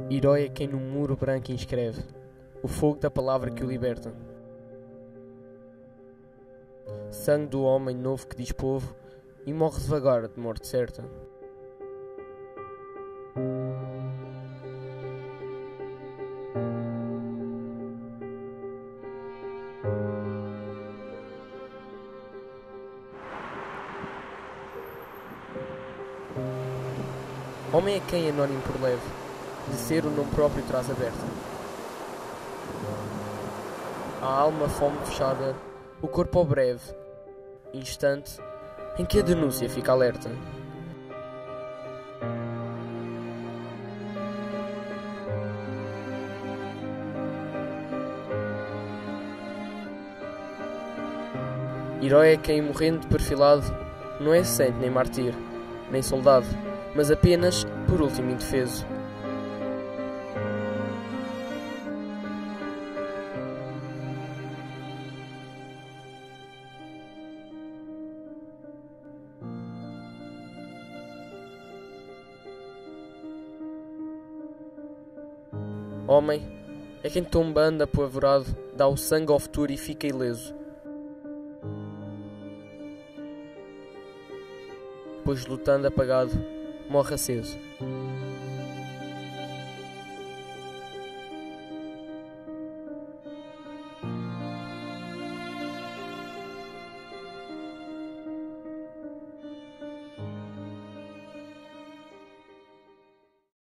Herói é quem no muro branco inscreve o fogo da palavra que o liberta. Sangue do homem novo que diz povo e morre devagar de morte certa. Homem é quem anónimo por leve, de ser o nome próprio traz aberta. A alma fome fechada, o corpo ao breve, instante em que a denúncia fica alerta. Herói é quem morrendo de perfilado não é santo nem mártir, nem soldado, mas apenas por último indefeso. Homem é quem tombando apavorado dá o sangue ao futuro e fica ileso, pois lutando apagado morre aceso.